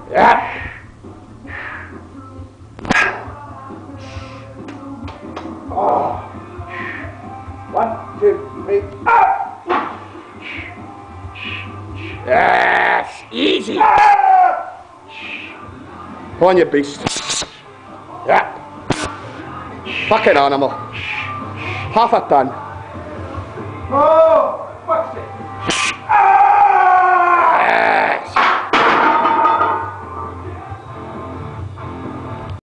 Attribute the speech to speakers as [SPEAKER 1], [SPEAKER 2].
[SPEAKER 1] Yeah. Oh. 1, 2, 3, up! Yes, easy. Go on, you beast. Yeah. Fucking animal. Half it done. Oh.